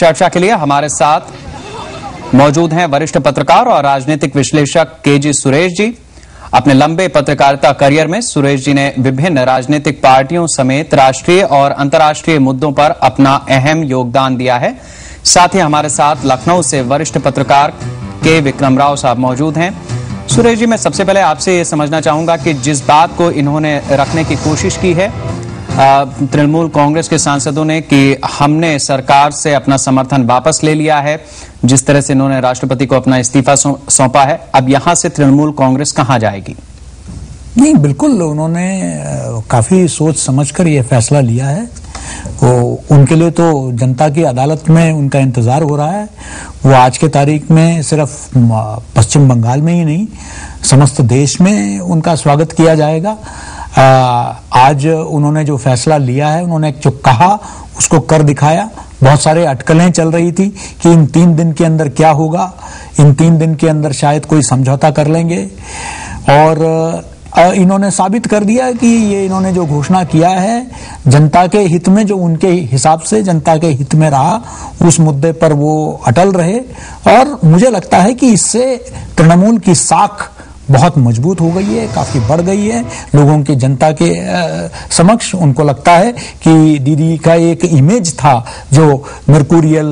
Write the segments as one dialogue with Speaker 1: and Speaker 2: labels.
Speaker 1: चर्चा के लिए हमारे साथ मौजूद हैं वरिष्ठ पत्रकार और राजनीतिक विश्लेषक जी सुरेश जी। अपने लंबे पत्रकारिता करियर में सुरेश जी ने विभिन्न राजनीतिक पार्टियों समेत राष्ट्रीय और अंतर्राष्ट्रीय मुद्दों पर अपना अहम योगदान दिया है। साथ ही हमारे साथ लखनऊ से वरिष्ठ पत्रकार के विक्रम राव साहब मौजूद हैं। सुरेश जी, मैं सबसे पहले आपसे ये समझना चाहूंगा कि जिस बात को इन्होंने रखने की कोशिश की है तृणमूल कांग्रेस के सांसदों ने कि हमने सरकार से अपना समर्थन वापस ले लिया है, जिस तरह से इन्होंने राष्ट्रपति को अपना इस्तीफा सौंपा है, अब यहां से तृणमूल कांग्रेस कहां जाएगी?
Speaker 2: नहीं, बिल्कुल उन्होंने काफी सोच समझकर ये फैसला लिया है। उनके लिए तो जनता की अदालत में उनका इंतजार हो रहा है। वो आज के तारीख में सिर्फ पश्चिम बंगाल में ही नहीं, समस्त देश में उनका स्वागत किया जाएगा। आज उन्होंने जो फैसला लिया है, उन्होंने जो कहा उसको कर दिखाया। बहुत सारे अटकलें चल रही थी कि इन 3 दिन के अंदर क्या होगा, इन 3 दिन के अंदर शायद कोई समझौता कर लेंगे, और इन्होंने साबित कर दिया कि ये इन्होंने जो घोषणा किया है जनता के हित में, जो उनके हिसाब से जनता के हित में रहा, उस मुद्दे पर वो अटल रहे। और मुझे लगता है कि इससे तृणमूल की साख बहुत मजबूत हो गई है, काफी बढ़ गई है लोगों के, जनता के समक्ष। उनको लगता है कि दीदी का एक इमेज था जो मर्कुरियल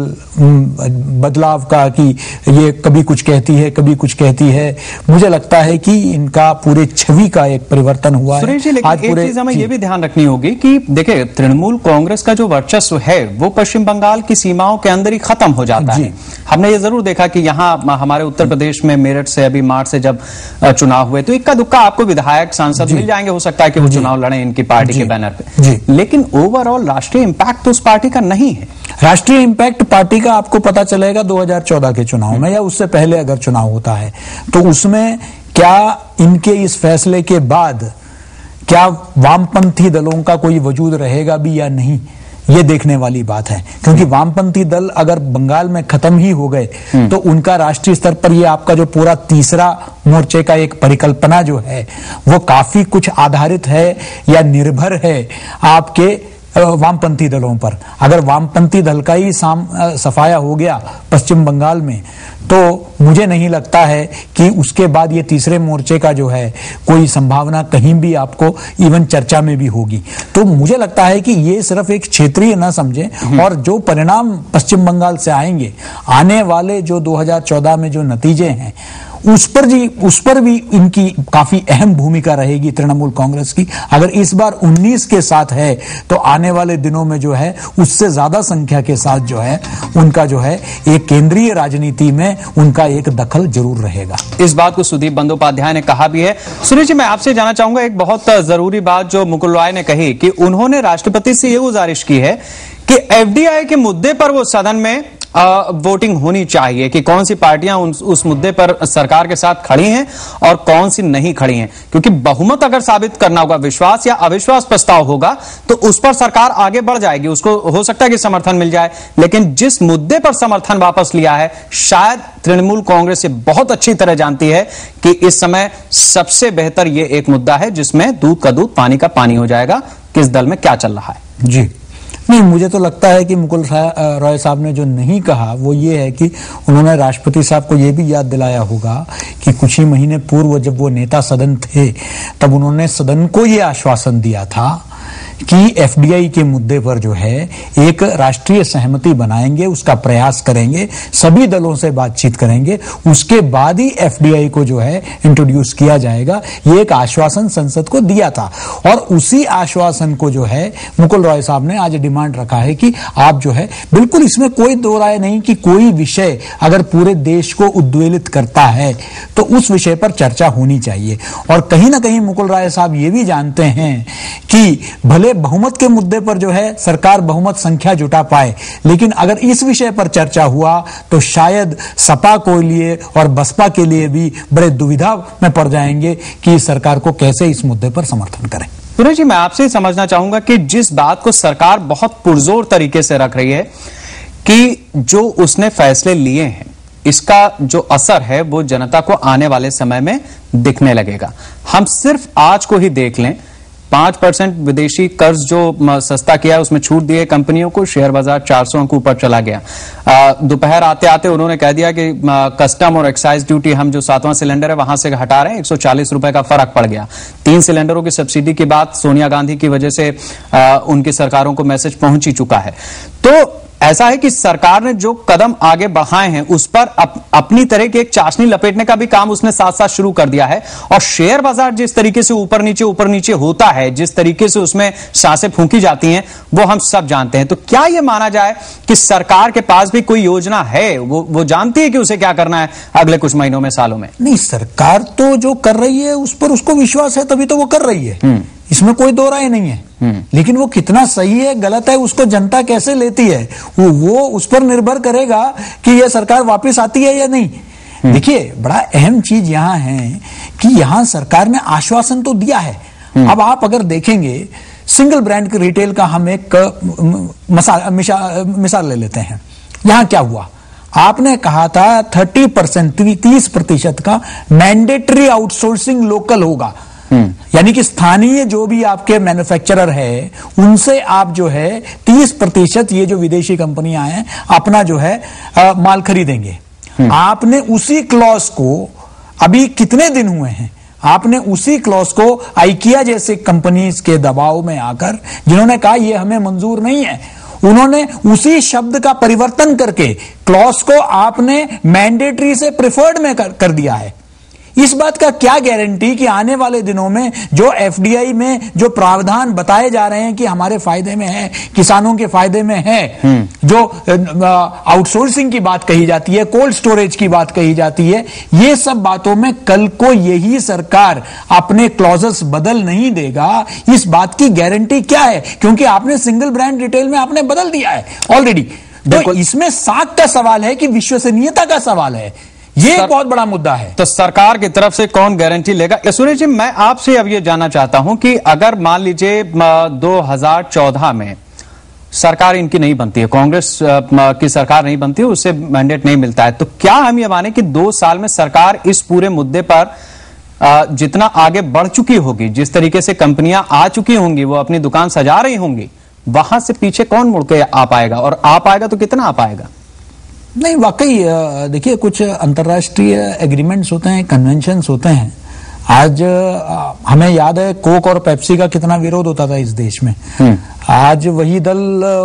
Speaker 2: बदलाव का, कि ये कभी कुछ कहती है कभी कुछ कहती है, मुझे लगता है कि इनका पूरे छवि का एक परिवर्तन हुआ है।
Speaker 1: सुरेश जी, लेकिन एक चीज हमें ये भी ध्यान रखनी होगी कि देखिए, तृणमूल कांग्रेस का जो वर्चस्व है वो पश्चिम बंगाल की सीमाओं के अंदर ही खत्म हो जाता है। हमने ये जरूर देखा कि यहाँ हमारे उत्तर प्रदेश में मेरठ से अभी मार्च से जब चुनाव हुए तो इक्का दुक्का आपको विधायक सांसद मिल जाएंगे, हो सकता है कि वो चुनाव लड़े इनकी पार्टी के बैनर पे, लेकिन ओवरऑल राष्ट्रीय इंपैक्ट तो उस पार्टी का नहीं है।
Speaker 2: राष्ट्रीय इंपैक्ट पार्टी का आपको पता चलेगा 2014 के चुनाव में, या उससे पहले अगर चुनाव होता है तो उसमें क्या इनके इस फैसले के बाद क्या वामपंथी दलों का कोई वजूद रहेगा भी या नहीं, ये देखने वाली बात है। क्योंकि वामपंथी दल अगर बंगाल में खत्म ही हो गए तो उनका राष्ट्रीय स्तर पर ये आपका जो पूरा तीसरा मोर्चे का एक परिकल्पना जो है वो काफी कुछ आधारित है या निर्भर है आपके वामपंथी दलों पर। अगर वामपंथी दल का ही सफाया हो गया पश्चिम बंगाल में तो मुझे नहीं लगता है कि उसके बाद ये तीसरे मोर्चे का जो है कोई संभावना कहीं भी आपको इवन चर्चा में भी होगी। तो मुझे लगता है कि ये सिर्फ एक क्षेत्रीय न समझें, और जो परिणाम पश्चिम बंगाल से आएंगे, आने वाले जो 2014 में जो नतीजे हैं उस पर भी इनकी काफी अहम भूमिका रहेगी तृणमूल कांग्रेस की। अगर इस बार 19 के साथ है तो आने वाले दिनों में जो है उससे ज्यादा संख्या के साथ जो है उनका जो है एक केंद्रीय राजनीति में उनका एक दखल जरूर रहेगा।
Speaker 1: इस बात को सुदीप बंदोपाध्याय ने कहा भी है। सुरेश जी, मैं आपसे जानना चाहूंगा एक बहुत जरूरी बात जो मुकुल रॉय ने कही कि उन्होंने राष्ट्रपति से यह गुजारिश की है कि एफडीआई के मुद्दे पर वो सदन में वोटिंग होनी चाहिए कि कौन सी पार्टियां उस मुद्दे पर सरकार के साथ खड़ी हैं और कौन सी नहीं खड़ी हैं, क्योंकि बहुमत अगर साबित करना होगा, विश्वास या अविश्वास प्रस्ताव होगा तो उस पर सरकार आगे बढ़ जाएगी, उसको हो सकता है कि समर्थन मिल जाए। लेकिन जिस मुद्दे पर समर्थन वापस लिया है, शायद तृणमूल कांग्रेस ये बहुत अच्छी तरह जानती है कि इस समय सबसे बेहतर ये एक मुद्दा है जिसमें दूध का दूध पानी का पानी हो जाएगा। किस दल में क्या चल रहा है?
Speaker 2: जी नहीं, मुझे तो लगता है कि मुकुल रॉय साहब ने जो नहीं कहा वो ये है कि उन्होंने राष्ट्रपति साहब को ये भी याद दिलाया होगा कि कुछ ही महीने पूर्व जब वो नेता सदन थे तब उन्होंने सदन को ये आश्वासन दिया था कि एफडीआई के मुद्दे पर जो है एक राष्ट्रीय सहमति बनाएंगे, उसका प्रयास करेंगे, सभी दलों से बातचीत करेंगे, उसके बाद ही एफडीआई को जो है इंट्रोड्यूस किया जाएगा। ये एक आश्वासन संसद को दिया था, और उसी आश्वासन को जो है मुकुल रॉय साहब ने आज डिमांड रखा है कि आप जो है बिल्कुल, इसमें कोई दो राय नहीं कि कोई विषय अगर पूरे देश को उद्वेलित करता है तो उस विषय पर चर्चा होनी चाहिए। और कहीं ना कहीं मुकुल रॉय साहब ये भी जानते हैं कि भले बहुमत के मुद्दे पर जो है सरकार बहुमत संख्या जुटा पाए, लेकिन अगर इस विषय पर चर्चा हुआ तो शायद सपा को लिए और बसपा के लिए भी बड़े दुविधा में पड़ जाएंगे कि सरकार को कैसे इस मुद्दे पर समर्थन करें।
Speaker 1: सुरेश जी, मैं आपसे समझना चाहूंगा कि जिस बात को सरकार बहुत पुरजोर तरीके से रख रही है कि जो उसने फैसले लिए हैं इसका जो असर है वो जनता को आने वाले समय में दिखने लगेगा। हम सिर्फ आज को ही देख लें 5% विदेशी कर्ज जो सस्ता किया है उसमें छूट दी है कंपनियों को, शेयर बाजार 400 अंक ऊपर चला गया। दोपहर आते आते उन्होंने कह दिया कि कस्टम और एक्साइज ड्यूटी हम जो 7वां सिलेंडर है वहां से हटा रहे हैं, 140 रुपए का फर्क पड़ गया। 3 सिलेंडरों की सब्सिडी की बात सोनिया गांधी की वजह से उनकी सरकारों को मैसेज पहुंच ही चुका है। तो ऐसा है कि सरकार ने जो कदम आगे बढ़ाए हैं उस पर अपनी तरह की एक चाशनी लपेटने का भी काम उसने साथ साथ शुरू कर दिया है। और शेयर बाजार जिस तरीके से ऊपर नीचे होता है, जिस तरीके से उसमें सांसें फूंकी जाती हैं, वो हम सब जानते हैं। तो क्या यह माना जाए कि सरकार के पास भी कोई योजना है, वो जानती है कि उसे क्या करना है अगले कुछ महीनों में, सालों में?
Speaker 2: नहीं, सरकार तो जो कर रही है उस पर उसको विश्वास है, तभी तो वो कर रही है, इसमें कोई दो राय नहीं है। लेकिन वो कितना सही है गलत है उसको जनता कैसे लेती है वो उस पर निर्भर करेगा कि यह सरकार वापस आती है या नहीं। देखिए, बड़ा अहम चीज यहां है कि यहां सरकार ने आश्वासन तो दिया है। अब आप अगर देखेंगे सिंगल ब्रांड के रिटेल का हम एक मिसाल ले लेते हैं। यहां क्या हुआ, आपने कहा था 30% का मैंडेटरी आउटसोर्सिंग लोकल होगा, यानी कि स्थानीय जो भी आपके मैन्युफैक्चरर है उनसे आप जो है 30% ये जो विदेशी कंपनियां हैं अपना जो है माल खरीदेंगे। आपने उसी क्लॉज को, अभी कितने दिन हुए हैं, आपने उसी क्लॉज को आइकिया जैसे कंपनीज के दबाव में आकर, जिन्होंने कहा ये हमें मंजूर नहीं है, उन्होंने उसी शब्द का परिवर्तन करके क्लॉज को आपने मैंडेटरी से प्रिफर्ड में कर दिया है। इस बात का क्या गारंटी कि आने वाले दिनों में जो एफडीआई में जो प्रावधान बताए जा रहे हैं कि हमारे फायदे में है, किसानों के फायदे में है, जो आउटसोर्सिंग की बात कही जाती है, कोल्ड स्टोरेज की बात कही जाती है, ये सब बातों में कल को यही सरकार अपने क्लॉजेस बदल नहीं देगा, इस बात की गारंटी क्या है? क्योंकि आपने सिंगल ब्रांड रिटेल में आपने बदल दिया है ऑलरेडी। तो इसमें साख का सवाल है कि विश्वसनीयता का सवाल है, ये एक बहुत बड़ा मुद्दा है।
Speaker 1: तो सरकार की तरफ से कौन गारंटी लेगा? सुरेश जी, मैं आपसे अब ये जानना चाहता हूं कि अगर मान लीजिए 2014 में सरकार इनकी नहीं बनती है, कांग्रेस की सरकार नहीं बनती है, उससे मैंडेट नहीं मिलता है, तो क्या हम ये माने कि 2 साल में सरकार इस पूरे मुद्दे पर जितना आगे बढ़ चुकी होगी, जिस तरीके से कंपनियां आ चुकी होंगी, वो अपनी दुकान सजा रही होंगी, वहां से पीछे कौन मुड़ के आ पाएगा? और आ पाएगा तो कितना आ पाएगा?
Speaker 2: नहीं, वाकई देखिए, कुछ अंतर्राष्ट्रीय एग्रीमेंट्स होते हैं, कन्वेंशंस होते हैं। आज हमें याद है कोक और पेप्सी का कितना विरोध होता था इस देश में। आज वही दल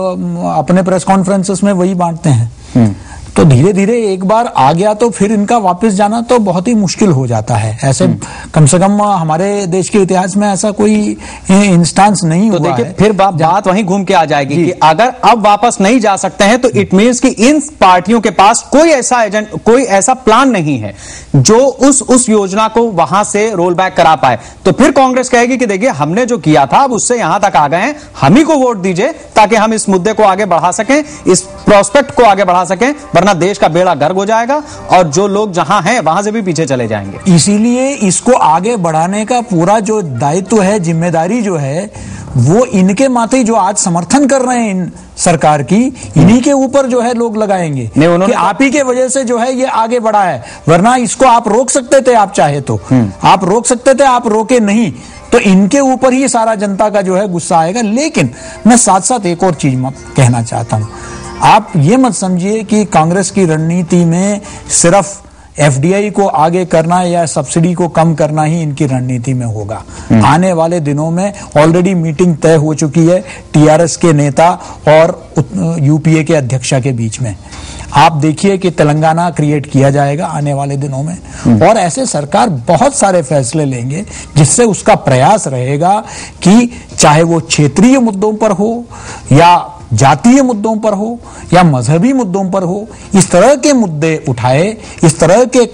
Speaker 2: अपने प्रेस कॉन्फ्रेंसेस में वही बांटते हैं। तो धीरे धीरे एक बार आ गया तो फिर इनका वापस जाना तो बहुत ही मुश्किल हो जाता है। ऐसे कम से कम हमारे देश के इतिहास में ऐसा कोई इंस्टांस नहीं हुआ है।
Speaker 1: देखिए, फिर बात वहीं घूम के आ जाएगी कि अगर अब वापस नहीं जा सकते हैं तो इट मींस कि इन पार्टियों के पास कोई ऐसा एजेंट, कोई ऐसा प्लान नहीं है जो उस योजना को वहां से रोल बैक करा पाए। तो फिर कांग्रेस कहेगी कि देखिए, हमने जो किया था अब उससे यहां तक आ गए हैं, हम ही को वोट दीजिए ताकि हम इस मुद्दे को आगे बढ़ा सकें, इस प्रोस्पेक्ट को आगे बढ़ा सकें, वरना देश का बेड़ा गर्क हो जाएगा और जो लोग जहां हैं वहां से भी पीछे चले जाएंगे।
Speaker 2: इसीलिए इसको आगे बढ़ाने का पूरा जो दायित्व है, जिम्मेदारी जो है, वो इनके माथे, जो आज समर्थन कर रहे हैं इन सरकार की, इन्हीं के ऊपर जो है लोग लगाएंगे कि आप ही के वजह से जो है ये आगे बढ़ा है, वरना इसको आप रोक सकते थे, आप चाहे तो आप रोक सकते थे, आप रोके नहीं, तो इनके ऊपर ही सारा जनता का जो है गुस्सा आएगा। लेकिन मैं साथ साथ एक और चीज कहना चाहता हूं, आप ये मत समझिए कि कांग्रेस की रणनीति में सिर्फ एफडीआई को आगे करना या सब्सिडी को कम करना ही इनकी रणनीति में होगा। आने वाले दिनों में ऑलरेडी मीटिंग तय हो चुकी है टीआरएस के नेता और यूपीए के अध्यक्षा के बीच में। आप देखिए कि तेलंगाना क्रिएट किया जाएगा आने वाले दिनों में, और ऐसे सरकार बहुत सारे फैसले लेंगे जिससे उसका प्रयास रहेगा कि चाहे वो क्षेत्रीय मुद्दों पर हो या जातीय मुद्दों पर हो या मजहबी मुद्दों पर हो, इस तरह के मुद्दे उठाए, इस तरह के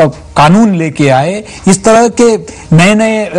Speaker 2: कानून लेके आए, इस तरह के नए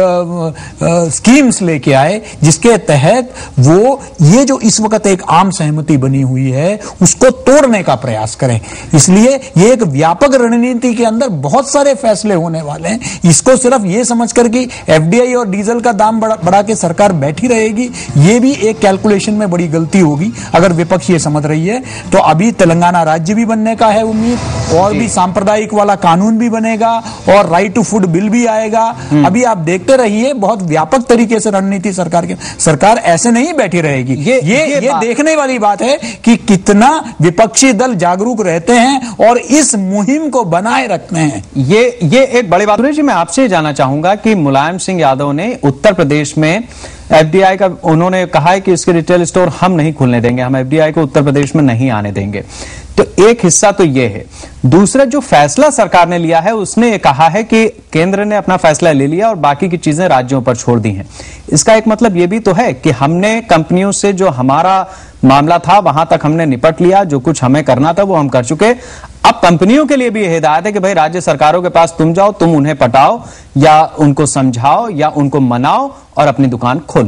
Speaker 2: नए स्कीम्स लेके आए जिसके तहत वो ये जो इस वक्त एक आम सहमति बनी हुई है उसको तोड़ने का प्रयास करें। इसलिए ये एक व्यापक रणनीति के अंदर बहुत सारे फैसले होने वाले हैं। इसको सिर्फ ये समझकर कि एफडीआई और डीजल का दाम बढ़ा के सरकार बैठी रहेगी, ये भी एक कैलकुलेशन में बड़ी गलती होगी अगर विपक्ष ये समझ रही है। तो अभी तेलंगाना राज्य भी बनने का है उम्मीद, और भी सांप्रदायिक वाला कानून भी बनेगा और राइट टू फूड बिल भी आएगा। अभी आप देखते रहिए, बहुत व्यापक तरीके से रणनीति सरकार ऐसे नहीं बैठी रहेगी। ये देखने वाली बात है कि कितना विपक्षी दल जागरूक रहते हैं और इस मुहिम को बनाए रखते हैं।
Speaker 1: ये एक बड़ी बात। सुरेश जी, मैं आपसे जानना चाहूंगा कि मुलायम सिंह यादव ने उत्तर प्रदेश में एफडीआई का, उन्होंने कहा है कि इसके रिटेल स्टोर हम नहीं खुलने देंगे, हम एफडीआई को उत्तर प्रदेश में नहीं आने देंगे। तो एक हिस्सा तो ये है। दूसरा जो फैसला सरकार ने लिया है, उसने ये कहा है कि केंद्र ने अपना फैसला ले लिया और बाकी की चीजें राज्यों पर छोड़ दी हैं। इसका एक मतलब ये भी तो है कि हमने कंपनियों से जो हमारा मामला था वहां तक हमने निपट लिया, जो कुछ हमें करना था वो हम कर चुके। अब कंपनियों के लिए भी यह हिदायत है कि भाई राज्य सरकारों के पास तुम जाओ, तुम उन्हें पटाओ या उनको समझाओ या उनको मनाओ और अपनी दुकान खोल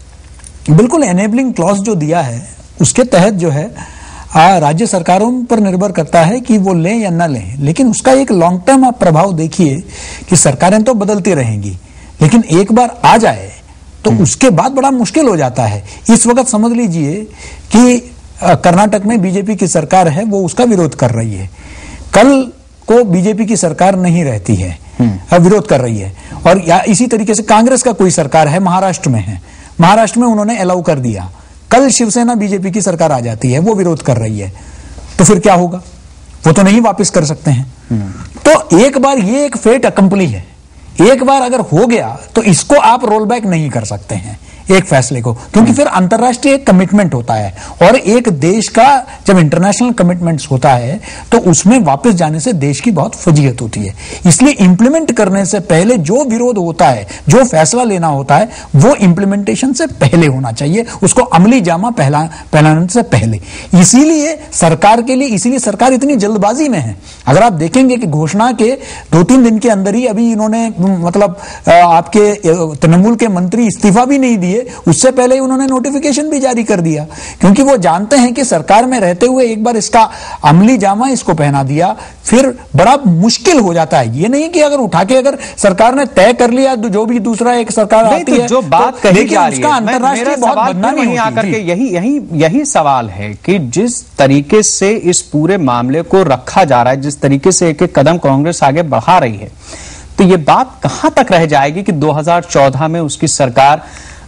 Speaker 1: लो।
Speaker 2: बिल्कुल, एनेबलिंग क्लॉज जो दिया है उसके तहत जो है राज्य सरकारों पर निर्भर करता है कि वो लें या ना लें, लेकिन उसका एक लॉन्ग टर्म आप प्रभाव देखिए कि सरकारें तो बदलती रहेंगी, लेकिन एक बार आ जाए तो उसके बाद बड़ा मुश्किल हो जाता है। इस वक्त समझ लीजिए कि कर्नाटक में बीजेपी की सरकार है, वो उसका विरोध कर रही है। कल को बीजेपी की सरकार नहीं रहती है, विरोध कर रही है। और या इसी तरीके से कांग्रेस का कोई सरकार है, महाराष्ट्र में है, महाराष्ट्र में उन्होंने अलाउ कर दिया। कल शिवसेना बीजेपी की सरकार आ जाती है, वो विरोध कर रही है, तो फिर क्या होगा? वो तो नहीं वापस कर सकते हैं। तो एक बार ये एक फेट अकम्पली है, एक बार अगर हो गया तो इसको आप रोल बैक नहीं कर सकते हैं एक फैसले को, क्योंकि फिर अंतरराष्ट्रीय एक कमिटमेंट होता है और एक देश का जब इंटरनेशनल कमिटमेंट्स होता है तो उसमें वापस जाने से देश की बहुत फजीहत होती है। इसलिए इंप्लीमेंट करने से पहले जो विरोध होता है, जो फैसला लेना होता है, वो इंप्लीमेंटेशन से पहले होना चाहिए, उसको अमली जामा पहनाने से पहले। इसीलिए सरकार के लिए, इसीलिए सरकार इतनी जल्दबाजी में है। अगर आप देखेंगे कि घोषणा के 2-3 दिन के अंदर ही अभी इन्होंने मतलब आपके तृणमूल के मंत्री इस्तीफा भी नहीं दिए, उससे पहले ही उन्होंने नोटिफिकेशन भी जारी कर दिया, क्योंकि वो जानते हैं कि सरकार में रहते हुए एक बार इसका अमली जामा इसको पहना दिया फिर बड़ा मुश्किल हो जाता है। ये नहीं कि अगर उठा के अगर सरकार ने तय कर लिया तो जो भी दूसरा एक सरकार आती है,
Speaker 1: जो बात कही जा रही है,
Speaker 2: अंतरराष्ट्रीय बहुत बदनामी होती है।
Speaker 1: आकर के यही सवाल है कि जिस तरीके से इस पूरे मामले को रखा जा रहा है, जिस तरीके से एक एक कदम कांग्रेस आगे बढ़ा रही है, तो ये बात कहां तक रह जाएगी कि 2014 में उसकी सरकार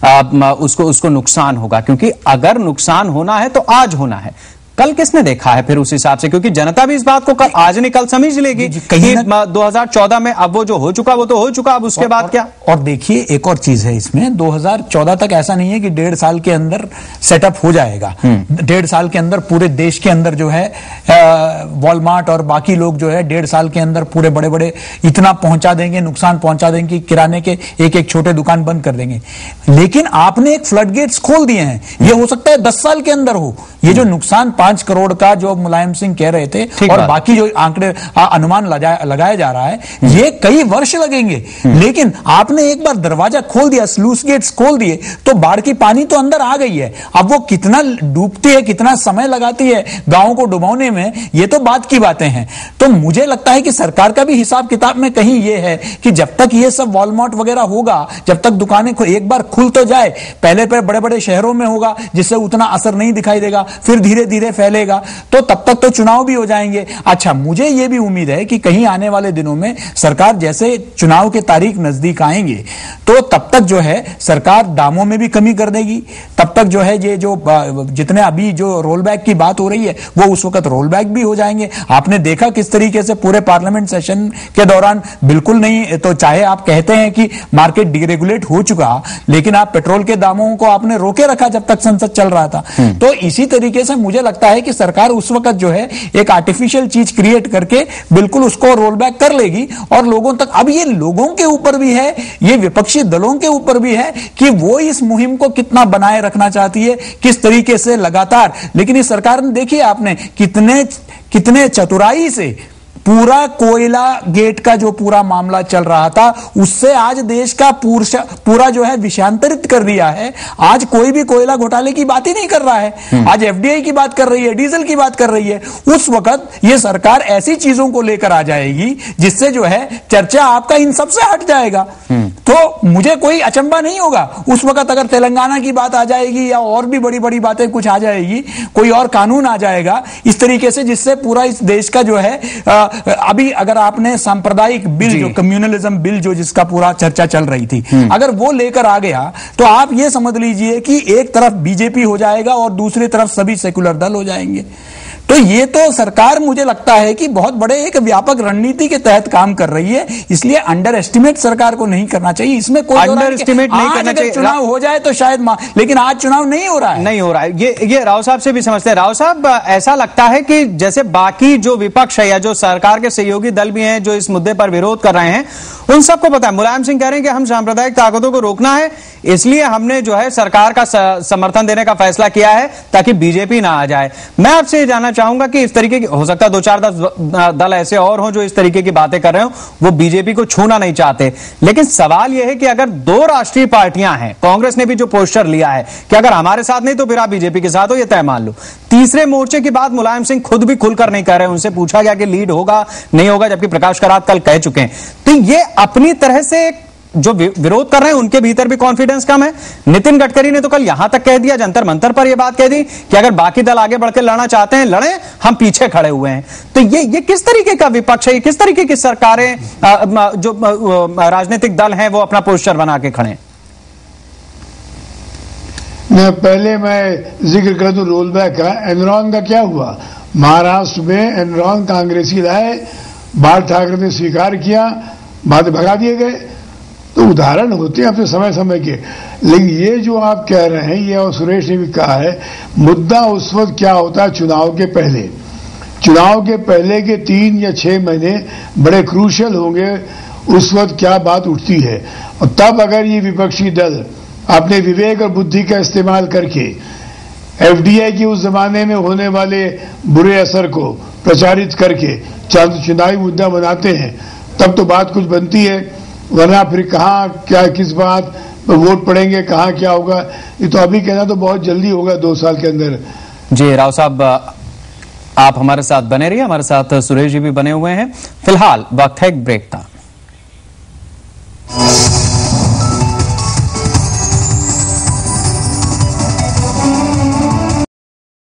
Speaker 1: उसको नुकसान होगा? क्योंकि अगर नुकसान होना है तो आज होना है, कल किसने देखा है फिर उस हिसाब से? क्योंकि जनता भी इस बात को आज नहीं कल समझ लेगी कि 2014 में अब वो जो हो चुका वो तो हो चुका, अब उसके बाद क्या?
Speaker 2: और देखिए एक और चीज है इसमें, 2014 तक ऐसा नहीं है कि 1.5 साल के अंदर सेटअप हो जाएगा। 1.5 साल के अंदर पूरे देश के अंदर जो है वॉलमार्ट और बाकी लोग जो है 1.5 साल के अंदर पूरे बड़े बड़े इतना पहुंचा देंगे, नुकसान पहुंचा देंगे, किराने के एक छोटे दुकान बंद कर देंगे। लेकिन आपने एक फ्लड गेट्स खोल दिए हैं, ये हो सकता है 10 साल के अंदर हो। ये जो नुकसान 5 करोड़ का जो मुलायम सिंह कह रहे थे और बाकी जो आंकड़े अनुमान लगाया जा रहा है, ये कई वर्ष लगेंगे। लेकिन आपने एक बार दरवाजा खोल दिया, स्लूस गेट्स खोल दिए, तो बाढ़ की पानी तो अंदर आ गई है। अब वो कितना डूबती है, कितना समय लगाती है गांवों को डुबाने में, ये तो बात की बातें हैं। तो मुझे लगता है कि सरकार का भी हिसाब किताब में कहीं ये है कि जब तक ये सब वॉलमार्ट वगैरह होगा, जब तक दुकानें एक बार खुल तो जाए, पहले बड़े बड़े शहरों में होगा जिससे उतना असर नहीं दिखाई देगा, फिर धीरे धीरे फैलेगा, तो तब तक तो चुनाव भी हो जाएंगे। अच्छा, मुझे यह भी उम्मीद है कि कहीं आने वाले दिनों में सरकार जैसे चुनाव के तारीख नजदीक आएंगे तो तब तक जो है सरकार दामों में भी कमी कर देगी। तब तक जो है ये जो जितने अभी जो रोल बैक की बात हो रही है वो उस वक्त रोल बैक भी हो जाएंगे। आपने देखा किस तरीके से पूरे पार्लियामेंट सेशन के दौरान बिल्कुल नहीं, तो चाहे आप कहते हैं कि मार्केट डीरेगुलेट हो चुका, लेकिन आप पेट्रोल के दामों को आपने रोके रखा जब तक संसद चल रहा था। तो इसी तरीके से मुझे लगता है कि सरकार उस वक्त जो है एक आर्टिफिशियल चीज क्रिएट करके बिल्कुल उसको रोल बैक कर लेगी और लोगों तक, अब ये लोगों के ऊपर भी है, ये विपक्षी दलों के ऊपर भी है कि वो इस मुहिम को कितना बनाए रखना चाहती है, किस तरीके से लगातार। लेकिन इस सरकार ने देखिए आपने कितने चतुराई से पूरा कोयला गेट का जो पूरा मामला चल रहा था उससे आज देश का पूरा जो है विषयांतरित कर दिया है। आज कोई भी कोयला घोटाले की बात ही नहीं कर रहा है, आज एफडीआई की बात कर रही है, डीजल की बात कर रही है। उस वक्त ये सरकार ऐसी चीजों को लेकर आ जाएगी जिससे जो है चर्चा आपका इन सब से हट जाएगा। तो तो मुझे कोई अचंभा नहीं होगा उस वक्त अगर तेलंगाना की बात आ जाएगी या और भी बड़ी बड़ी बातें कुछ आ जाएगी, कोई और कानून आ जाएगा इस तरीके से जिससे पूरा इस देश का जो है अभी अगर आपने सांप्रदायिक बिल जो कम्युनलिज्म बिल जो जिसका पूरा चर्चा चल रही थी, अगर वो लेकर आ गया तो आप ये समझ लीजिए कि एक तरफ बीजेपी हो जाएगा और दूसरी तरफ सभी सेकुलर दल हो जाएंगे। तो ये तो सरकार मुझे लगता है कि बहुत बड़े एक व्यापक रणनीति के तहत काम कर रही है, इसलिए अंडर एस्टिमेट सरकार को नहीं करना चाहिए। इसमें कोई
Speaker 1: अंडर एस्टिमेट नहीं करना चाहिए।
Speaker 2: चुनाव हो जाए तो शायद लेकिन आज चुनाव नहीं हो रहा है।
Speaker 1: ये राव साहब से भी समझते हैं। राव साहब, ऐसा लगता है कि जैसे बाकी जो विपक्ष है या जो सरकार के सहयोगी दल भी हैं जो इस मुद्दे पर विरोध कर रहे हैं, उन सबको पता है। मुलायम सिंह कह रहे हैं कि हम सांप्रदायिक ताकतों को रोकना है, इसलिए हमने जो है सरकार का समर्थन देने का फैसला किया है ताकि बीजेपी ना आ जाए। मैं आपसे ये जानना चाहूंगा कि इस तरीके की, हो सकता है 2-4 दल ऐसे और हों जो इस तरीके की बातें कर रहे हो, वो बीजेपी को छूना नहीं चाहते, लेकिन सवाल यह है कि अगर 2 राष्ट्रीय पार्टियां हैं, कांग्रेस ने भी जो पोस्टर लिया है कि अगर हमारे साथ नहीं तो फिर आप बीजेपी के साथ हो, ये तय मान लो। तीसरे मोर्चे की बात मुलायम सिंह खुद भी खुलकर नहीं कर रहे, उनसे पूछा गया कि लीड होगा नहीं होगा, जबकि प्रकाश करात कल कह चुके हैं। तो ये अपनी तरह से जो विरोध कर रहे हैं उनके भीतर भी कॉन्फिडेंस कम है। नितिन गडकरी ने तो कल यहां तक कह दिया, जंतर मंतर पर यह बात कह दी कि अगर बाकी दल आगे बढ़कर लड़ना चाहते हैं लड़ें, हम पीछे खड़े हुए हैं। तो ये किस तरीके का विपक्ष है, किस तरीके की सरकारें, जो राजनीतिक दल हैं वो अपना पोस्टर बना के खड़े?
Speaker 3: पहले मैं जिक्र कर दूं रोल बैक का। एनरॉन का क्या हुआ? महाराष्ट्र में एनरॉन कांग्रेसी लाए, बाल ठाकरे ने स्वीकार किया, बाद भगा दिए गए। तो उदाहरण होते हैं अपने समय समय के। लेकिन ये जो आप कह रहे हैं, ये और सुरेश ने भी कहा है, मुद्दा उस वक्त क्या होता है चुनाव के पहले। चुनाव के पहले के 3 या 6 महीने बड़े क्रूशियल होंगे, उस वक्त क्या बात उठती है। और तब अगर ये विपक्षी दल अपने विवेक और बुद्धि का इस्तेमाल करके एफडीआई की उस जमाने में होने वाले बुरे असर को प्रचारित करके चुनावी मुद्दा बनाते हैं, तब तो बात कुछ बनती है। वरना फिर कहाँ क्या किस बात पर वोट पड़ेंगे, कहाँ क्या होगा, ये तो अभी कहना तो बहुत जल्दी होगा 2 साल के अंदर।
Speaker 1: जी राव साहब, आप हमारे साथ बने रहिए, हमारे साथ सुरेश जी भी बने हुए हैं। फिलहाल वक्त है एक ब्रेक का।